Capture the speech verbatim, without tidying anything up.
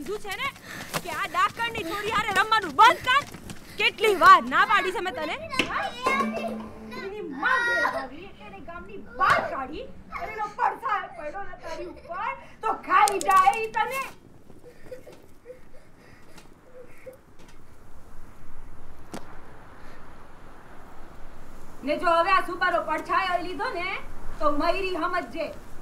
કીધું છે ને કે આ ડાકણની છોરી હારે રમવાનું બંધ કર. કેટલી વાર ના પાડી છે મેં તને. એની માં આવી એને ગામની બહાર કાઢી અને એનો પડછાયો પડ્યો ને તારી ઉપર તો ખાઈ જાય ઈ તને. ને જો હવે આ સુપારો પડછાયો લીધો ને તો મયરી સમજજે